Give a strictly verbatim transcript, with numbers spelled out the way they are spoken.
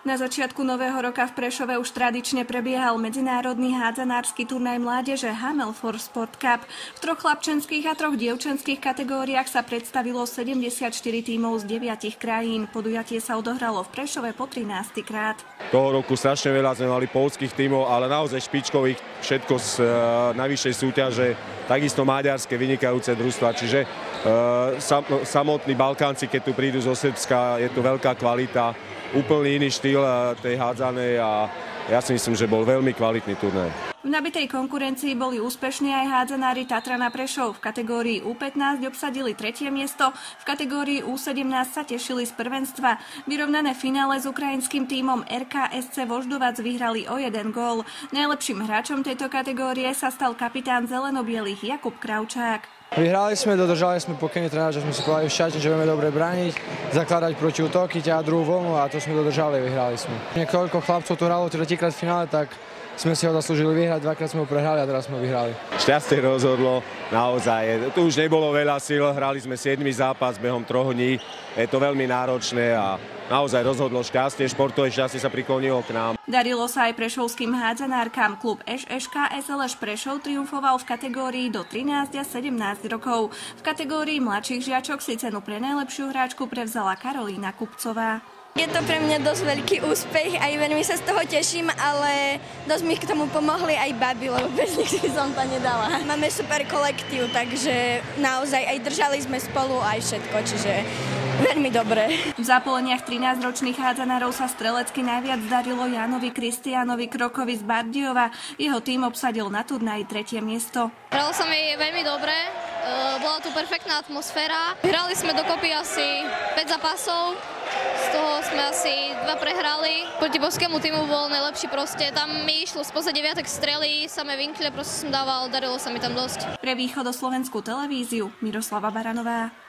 Na začiatku nového roka v Prešove už tradične prebiehal medzinárodný hádzanársky turnaj mládeže Hamel for Sport Cup. V troch chlapčenských a troch dievčenských kategóriách sa predstavilo sedemdesiatštyri tímov z deviatich krajín. Podujatie sa odohralo v Prešove po trinásty krát. Toho roku strašne veľa sme mali poľských tímov, ale naozaj špičkových, všetko z uh, najvyššej súťaže, takisto maďarské vynikajúce družstva. Čiže uh, sam, samotní Balkánci, keď tu prídu zo Srbska, je tu veľká kvalita, úplný iný štýl tej hádzanej a ja si myslím, že bol veľmi kvalitný turnaj. V nabitej konkurencii boli úspešní aj hádzanári Tatrana Prešov. V kategórii ú pätnásť obsadili tretie miesto, v kategórii ú sedemnásť sa tešili z prvenstva. Vyrovnané finále s ukrajinským tímom er ká es cé Voždovac vyhrali o jeden gól. Najlepším hráčom tejto kategórie sa stal kapitán zelenobielých Jakub Kravčák. Vyhrali sme, dodržali sme pokyny trénera, že sme si povedali v šate, že vieme dobre brániť, zakladať proti útoky, ťahať druhú voľnu a to sme dodržali, vyhrali sme. Niekoľko chlapcov tu hralo tretíkrát v finále, tak sme si ho zaslúžili vyhrať, dvakrát sme ho prehrali a teraz sme ho vyhrali. Šťastie rozhodlo, naozaj. Tu už nebolo veľa síl, hrali sme siedmy zápas behom troch dní, je to veľmi náročné a naozaj rozhodlo šťastie, športové šťastie sa priklonilo k nám. Darilo sa aj prešovským hádzanárkam. Klub eš eš ká es el eš Prešov triumfoval v kategórii do trinásť a sedemnásť rokov. V kategórii mladších žiačok si cenu pre najlepšiu hráčku prevzala Karolína Kupcová. Je to pre mňa dosť veľký úspech, aj veľmi sa z toho teším, ale dosť mi k tomu pomohli aj babi, lebo bez nich by som to nedala. Máme super kolektív, takže naozaj aj držali sme spolu aj všetko, čiže veľmi dobre. V zápoleniach trinásťročných hádzanárov sa strelecky najviac darilo Jánovi Kristiánovi Krokovi z Bardejova. Jeho tím obsadil na turnaji tretie miesto. Hralo sa mi veľmi dobre, bola tu perfektná atmosféra. Hrali sme dokopy asi päť zápasov. Z toho sme asi dva prehrali. Proti boskému týmu bol najlepší proste. Tam mi išlo spoza deviatek strely, samé vinkle proste som dával, darilo sa mi tam dosť. Pre východoslovenskú televíziu Miroslava Baranová.